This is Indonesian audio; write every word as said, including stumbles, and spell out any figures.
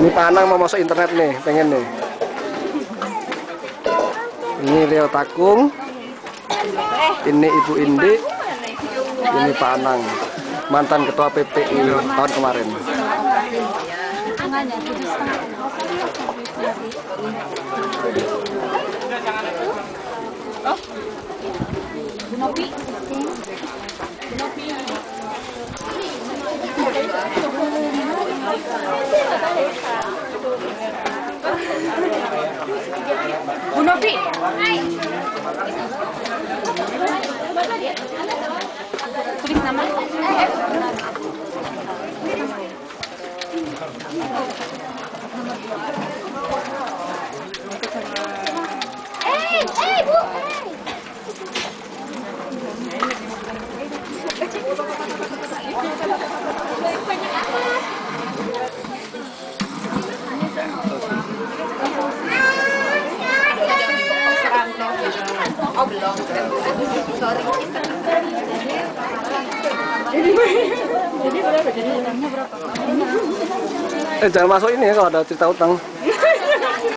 Ini Pak Anang mau masuk internet nih, pengen nih. Ini Rio Takung. Ini Ibu Indi. Ini Pak Anang, mantan ketua P P I tahun kemarin. Bu Novi. Tulis nama. Eh, eh, Bu. Oh belum, sorry. Eh jangan masuk ini ya kalau ada cerita utang.